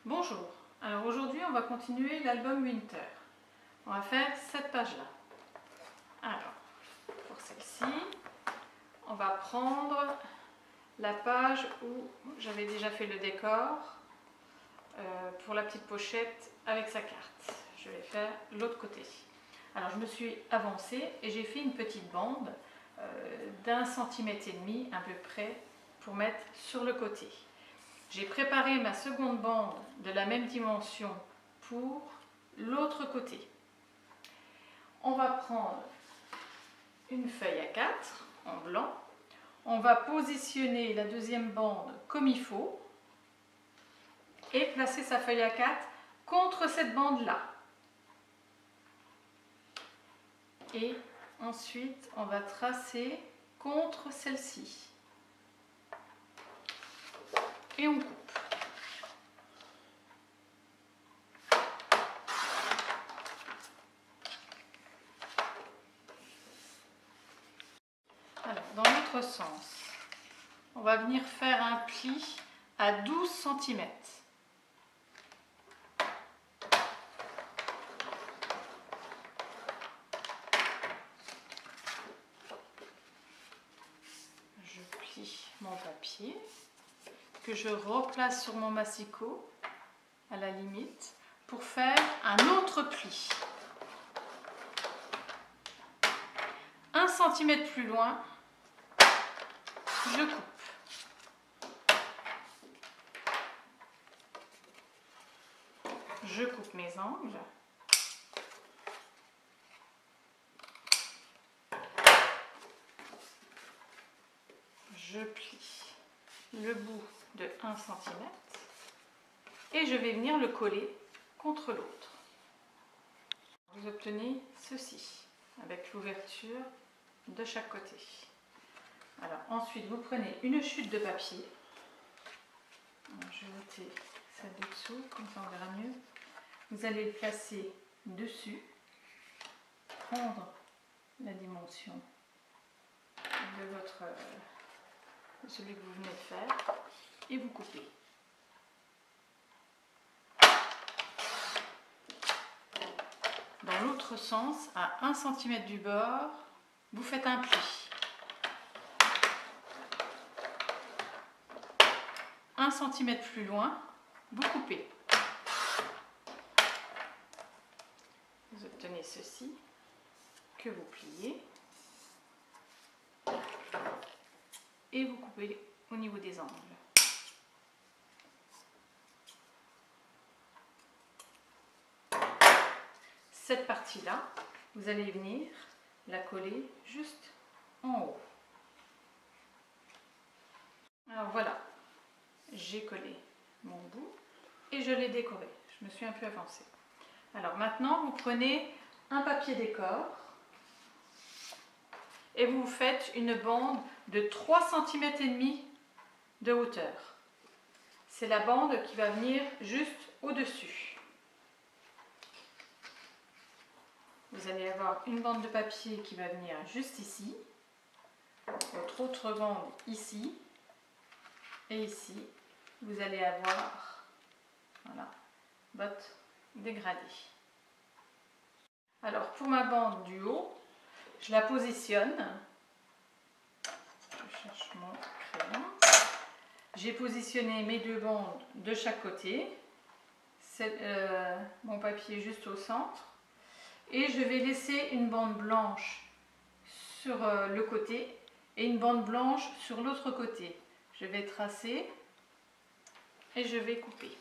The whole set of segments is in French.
Bonjour, alors aujourd'hui on va continuer l'album Winter. On va faire cette page-là. Alors, pour celle-ci, on va prendre la page où j'avais déjà fait le décor pour la petite pochette avec sa carte. Je vais faire l'autre côté. Alors je me suis avancée et j'ai fait une petite bande d'1,5 cm à peu près pour mettre sur le côté. J'ai préparé ma seconde bande de la même dimension pour l'autre côté. On va prendre une feuille A4 en blanc. On va positionner la deuxième bande comme il faut et placer sa feuille A4 contre cette bande-là. Et ensuite, on va tracer contre celle-ci. Et on coupe. Alors, dans l'autre sens, on va venir faire un pli à 12 cm. Je plie mon papier, que je replace sur mon massicot, à la limite, pour faire un autre pli. 1 cm plus loin, je coupe. Je coupe mes angles. Je plie le bout de 1 cm et je vais venir le coller contre l'autre. Vous obtenez ceci avec l'ouverture de chaque côté. Alors ensuite vous prenez une chute de papier. Alors, je vais ôter celle de dessous, comme ça on verra mieux. Vous allez le placer dessus, prendre la dimension de celui que vous venez de faire et vous coupez. Dans l'autre sens, à 1 cm du bord, vous faites un pli. 1 cm plus loin, vous coupez. Vous obtenez ceci que vous pliez et vous coupez au niveau des angles. Cette partie-là, vous allez venir la coller juste en haut. Alors voilà, j'ai collé mon bout et je l'ai décoré. Je me suis un peu avancée. Alors maintenant, vous prenez un papier décor et vous faites une bande de 3,5 cm de hauteur. C'est la bande qui va venir juste au-dessus. Vous allez avoir une bande de papier qui va venir juste ici, votre autre bande ici, et ici, vous allez avoir voilà, votre dégradé. Alors pour ma bande du haut, je la positionne. Je cherche mon crayon. J'ai positionné mes deux bandes de chaque côté, mon papier juste au centre. Et je vais laisser une bande blanche sur le côté et une bande blanche sur l'autre côté. Je vais tracer et je vais couper.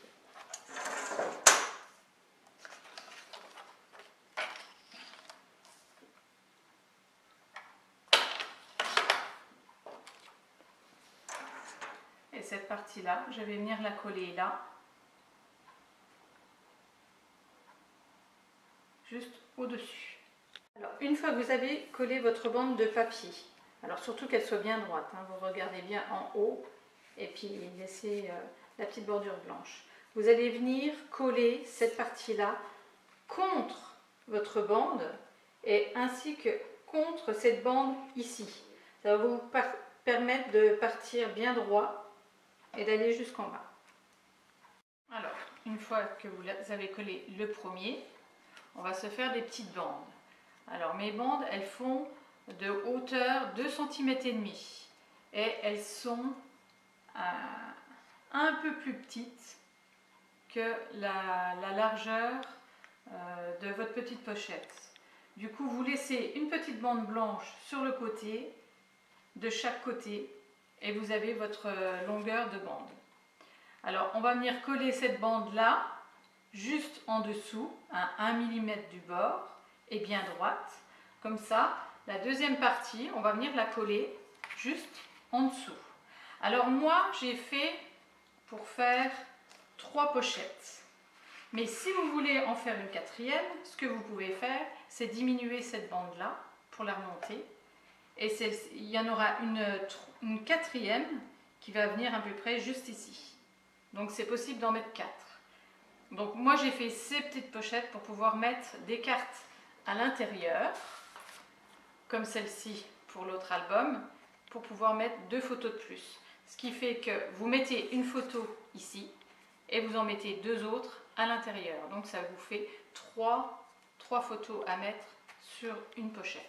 Et cette partie-là, je vais venir la coller là. Juste au-dessus. Alors, une fois que vous avez collé votre bande de papier, alors surtout qu'elle soit bien droite, hein, vous regardez bien en haut et puis laissez la petite bordure blanche. Vous allez venir coller cette partie-là contre votre bande et ainsi que contre cette bande ici. Ça va vous permettre de partir bien droit et d'aller jusqu'en bas. Alors, une fois que vous avez collé le premier, on va se faire des petites bandes. Alors mes bandes, elles font de hauteur 2 cm et demi et elles sont un peu plus petites que la largeur de votre petite pochette. Du coup, vous laissez une petite bande blanche sur le côté, de chaque côté, et vous avez votre longueur de bande. Alors, on va venir coller cette bande-là, juste en dessous, à 1 mm du bord, et bien droite. Comme ça, la deuxième partie, on va venir la coller juste en dessous. Alors moi, j'ai fait pour faire 3 pochettes. Mais si vous voulez en faire une quatrième, ce que vous pouvez faire, c'est diminuer cette bande-là pour la remonter. Et il y en aura une quatrième qui va venir à peu près juste ici. Donc c'est possible d'en mettre 4. Donc moi j'ai fait ces petites pochettes pour pouvoir mettre des cartes à l'intérieur, comme celle-ci pour l'autre album, pour pouvoir mettre 2 photos de plus. Ce qui fait que vous mettez une photo ici et vous en mettez 2 autres à l'intérieur. Donc ça vous fait 3 photos à mettre sur une pochette.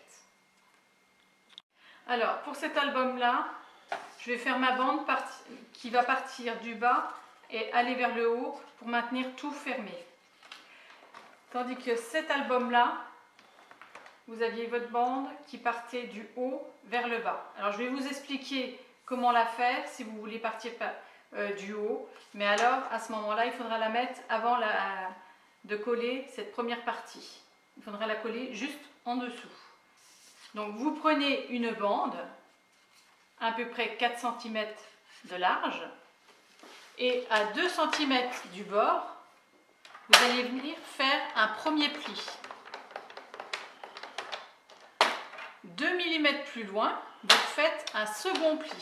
Alors pour cet album-là, je vais faire ma bande qui va partir du bas et aller vers le haut pour maintenir tout fermé. Tandis que cet album-là, vous aviez votre bande qui partait du haut vers le bas. Alors je vais vous expliquer comment la faire si vous voulez partir du haut. Mais alors à ce moment-là, il faudra la mettre avant de coller cette première partie. Il faudra la coller juste en dessous. Donc vous prenez une bande à peu près 4 cm de large et à 2 cm du bord, vous allez venir faire un premier pli. 2 mm plus loin, vous faites un second pli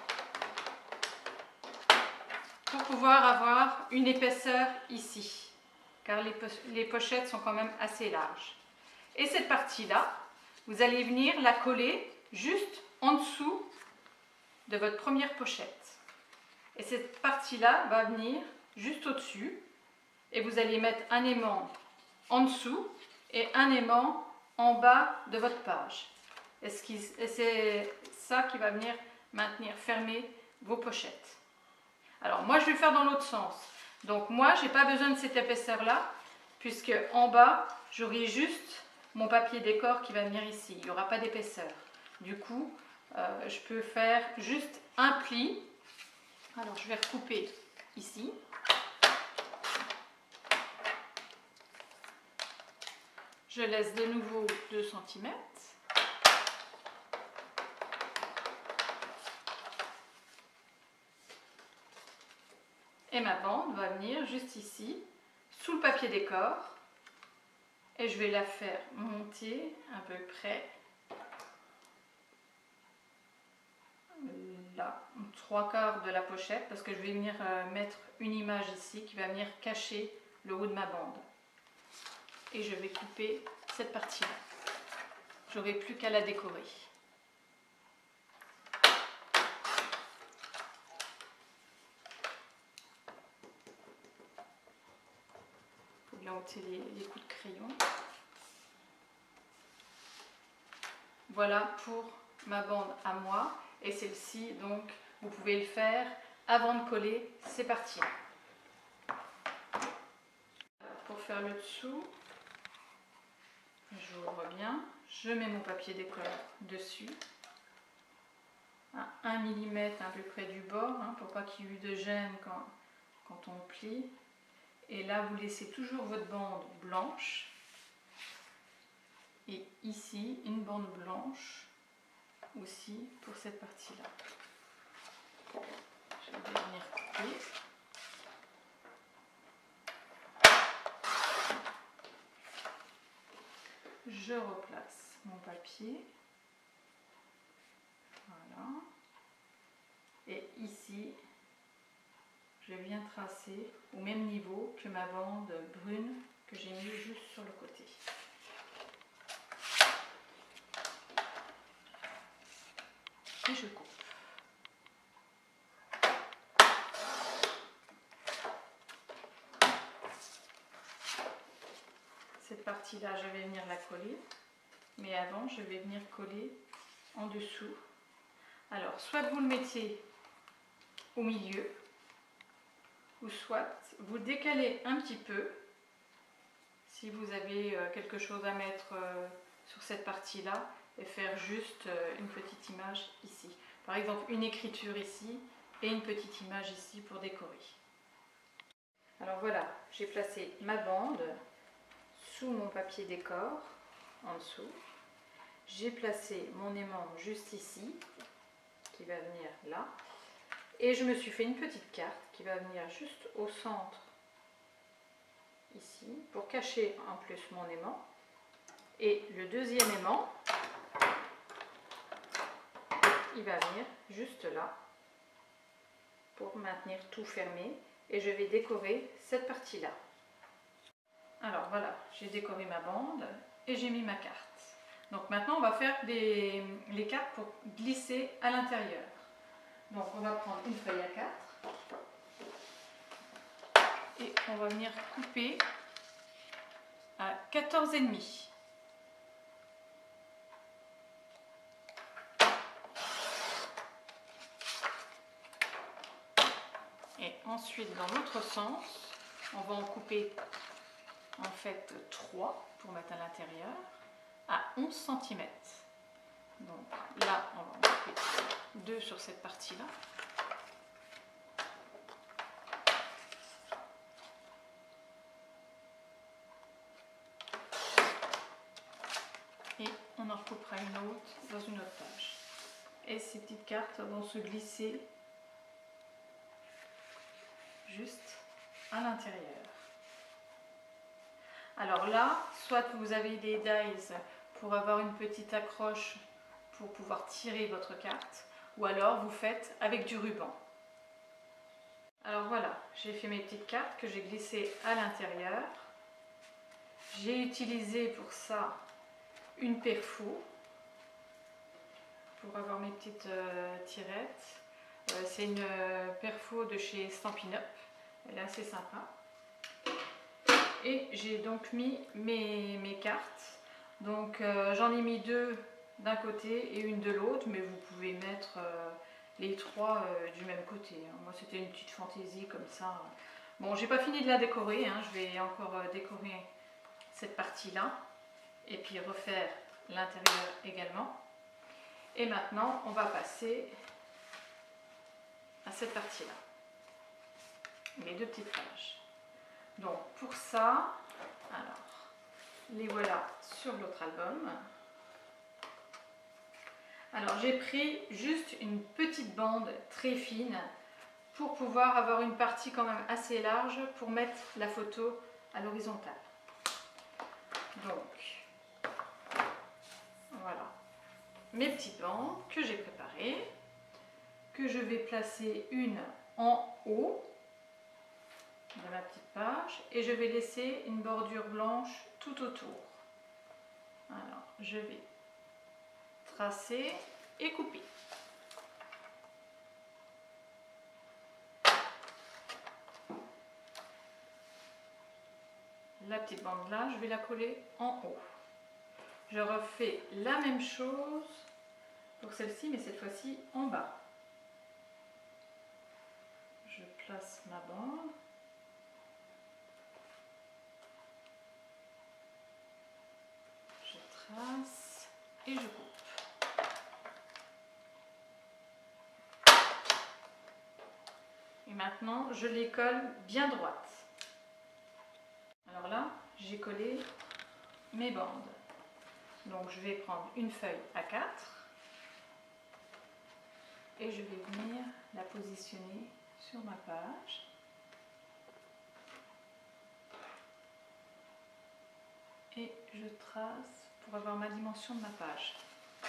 pour pouvoir avoir une épaisseur ici, car les pochettes sont quand même assez larges. Et cette partie-là, vous allez venir la coller juste en dessous de votre première pochette. Et cette partie-là va venir juste au-dessus et vous allez mettre un aimant en dessous et un aimant en bas de votre page. Et c'est ça qui va venir maintenir fermé vos pochettes. Alors moi je vais faire dans l'autre sens. Donc moi je n'ai pas besoin de cette épaisseur-là puisque en bas j'aurai juste mon papier décor qui va venir ici. Il n'y aura pas d'épaisseur. Du coup je peux faire juste un pli. Alors je vais recouper ici. Je laisse de nouveau 2 cm. Et ma bande va venir juste ici, sous le papier décor. Et je vais la faire monter à peu près là, 3/4 de la pochette, parce que je vais venir mettre une image ici qui va venir cacher le haut de ma bande. Et je vais couper cette partie-là. J'aurai plus qu'à la décorer. Faut bien ôter les coups de crayon. Voilà pour ma bande à moi. Et celle-ci, donc, vous pouvez le faire avant de coller ces parties-là. Pour faire le dessous, j'ouvre bien, je mets mon papier décor dessus, à 1 mm à peu près du bord, pour pas qu'il y ait eu de gêne quand on plie. Et là, vous laissez toujours votre bande blanche. Et ici, une bande blanche aussi pour cette partie-là. Je vais venir couper. Je replace mon papier. Voilà. Et ici, je viens tracer au même niveau que ma bande brune que j'ai mis juste sur le côté. Et je coupe. partie-là, je vais venir la coller. Mais avant, je vais venir coller en dessous. Alors, soit vous le mettez au milieu, ou soit vous décalez un petit peu, si vous avez quelque chose à mettre sur cette partie-là, et faire juste une petite image ici. Par exemple, une écriture ici, et une petite image ici pour décorer. Alors voilà, j'ai placé ma bande sous mon papier décor, en dessous. J'ai placé mon aimant juste ici, qui va venir là. Et je me suis fait une petite carte qui va venir juste au centre, ici, pour cacher en plus mon aimant. Et le deuxième aimant, il va venir juste là, pour maintenir tout fermé. Et je vais décorer cette partie-là. Alors voilà, j'ai décoré ma bande et j'ai mis ma carte. Donc maintenant on va faire les cartes pour glisser à l'intérieur. Donc on va prendre une feuille A4 et on va venir couper à 14,5. Et ensuite dans l'autre sens, on va en couper en fait 3 pour mettre à l'intérieur à 11 cm. Donc là, on va en couper 2 sur cette partie-là. Et on en recoupera une autre dans une autre page. Et ces petites cartes vont se glisser juste à l'intérieur. Alors là, soit vous avez des dies pour avoir une petite accroche pour pouvoir tirer votre carte, ou alors vous faites avec du ruban. Alors voilà, j'ai fait mes petites cartes que j'ai glissées à l'intérieur. J'ai utilisé pour ça une perfo pour avoir mes petites tirettes. C'est une perfo de chez Stampin' Up, elle est assez sympa. Et j'ai donc mis mes cartes. Donc j'en ai mis 2 d'un côté et une de l'autre, mais vous pouvez mettre les 3 du même côté. Moi c'était une petite fantaisie comme ça. Bon, j'ai pas fini de la décorer, hein. Je vais encore décorer cette partie-là et puis refaire l'intérieur également. Et maintenant on va passer à cette partie-là, mes 2 petites pages. Donc pour ça, alors les voilà sur l'autre album. Alors j'ai pris juste une petite bande très fine pour pouvoir avoir une partie quand même assez large pour mettre la photo à l'horizontale. Donc voilà mes petites bandes que j'ai préparées, que je vais placer une en haut de ma petite page et je vais laisser une bordure blanche tout autour. Alors je vais tracer et couper. La petite bande là, je vais la coller en haut. Je refais la même chose pour celle-ci, mais cette fois-ci en bas. Je place ma bande. Je trace et je coupe. Et maintenant, je les colle bien droites. Alors là, j'ai collé mes bandes. Donc je vais prendre une feuille A4 et je vais venir la positionner sur ma page. Et je trace pour avoir ma dimension de ma page.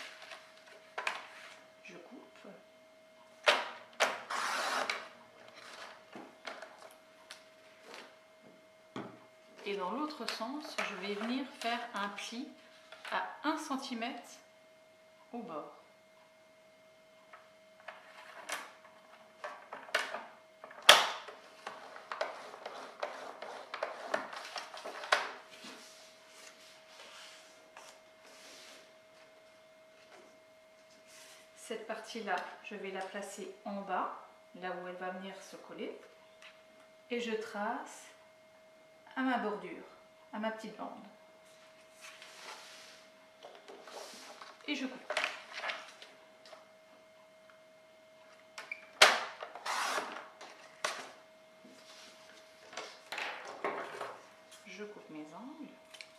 Je coupe. Et dans l'autre sens, je vais venir faire un pli à 1 cm au bord. cette partie-là, je vais la placer en bas, là où elle va venir se coller. Et je trace à ma bordure, à ma petite bande. Et je coupe. Je coupe mes angles.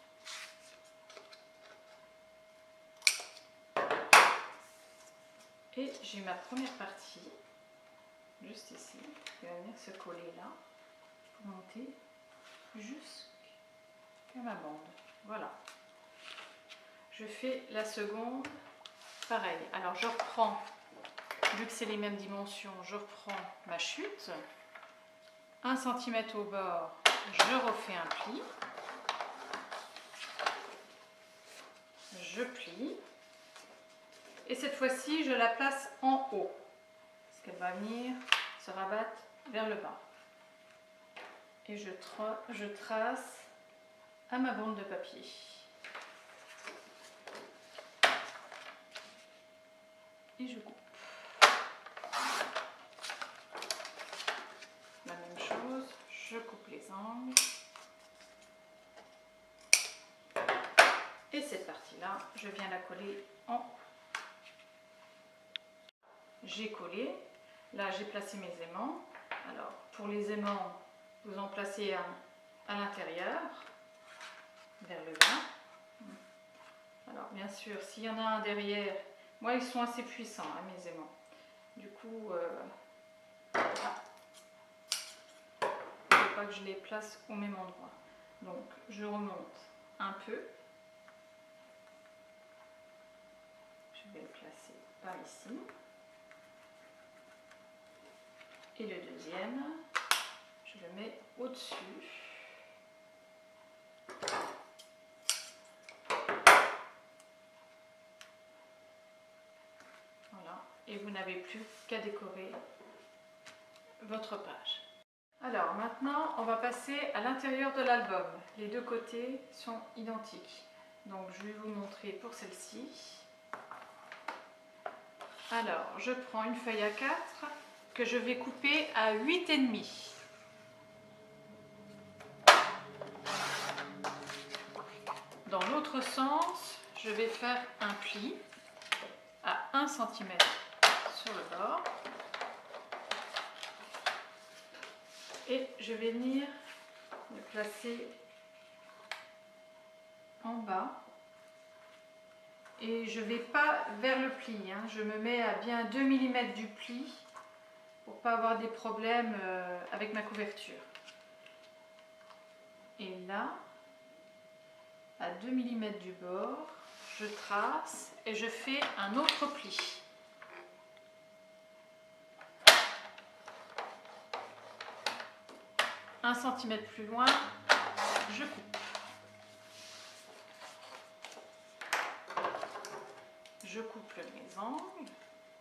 Et j'ai ma première partie, juste ici, qui va venir se coller là, pour monter jusqu'à ma bande. Voilà. Je fais la seconde, pareil. Alors je reprends, vu que c'est les mêmes dimensions, je reprends ma chute. 1 cm au bord, je refais un pli. Je plie. Et cette fois-ci, je la place en haut, parce qu'elle va venir se rabattre vers le bas. Et je trace à ma bande de papier. Et je coupe. La même chose, je coupe les angles. Et cette partie-là, je viens la coller en haut. J'ai collé, là j'ai placé mes aimants. Alors pour les aimants, vous en placez un à l'intérieur, vers le bas. Alors bien sûr, s'il y en a un derrière, moi ils sont assez puissants, hein, mes aimants. Du coup, il ne faut pas que je les place au même endroit. Donc je remonte un peu. Je vais le placer par ici. Et le deuxième, je le mets au-dessus. Voilà. Et vous n'avez plus qu'à décorer votre page. Alors maintenant, on va passer à l'intérieur de l'album. Les deux côtés sont identiques. Donc je vais vous montrer pour celle-ci. Alors, je prends une feuille A4 que je vais couper à 8,5. Dans l'autre sens, je vais faire un pli à 1 cm sur le bord. Et je vais venir le placer en bas. Et je ne vais pas vers le pli, hein. Je me mets à bien 2 mm du pli pour ne pas avoir des problèmes avec ma couverture. Et là, à 2 mm du bord, je trace et je fais un autre pli. Un centimètre plus loin, je coupe. Je coupe mes angles.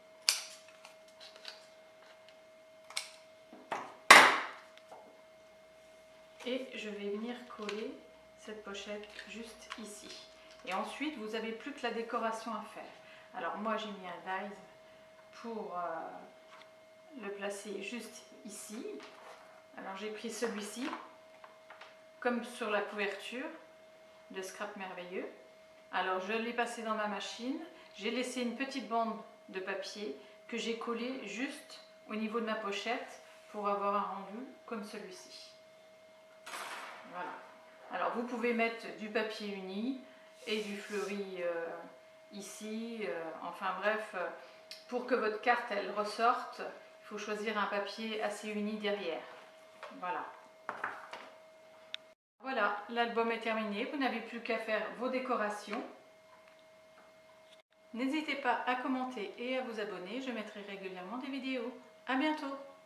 Et je vais venir coller cette pochette juste ici. Et ensuite, vous n'avez plus que la décoration à faire. Alors moi, j'ai mis un dies pour le placer juste ici. Alors j'ai pris celui-ci, comme sur la couverture de Scrap Merveilleux. Alors je l'ai passé dans ma machine. J'ai laissé une petite bande de papier que j'ai collée juste au niveau de ma pochette pour avoir un rendu comme celui-ci. Voilà. Alors vous pouvez mettre du papier uni et du fleuri ici. Enfin bref, pour que votre carte elle ressorte, il faut choisir un papier assez uni derrière. Voilà. Voilà, l'album est terminé. Vous n'avez plus qu'à faire vos décorations. N'hésitez pas à commenter et à vous abonner, je mettrai régulièrement des vidéos. À bientôt!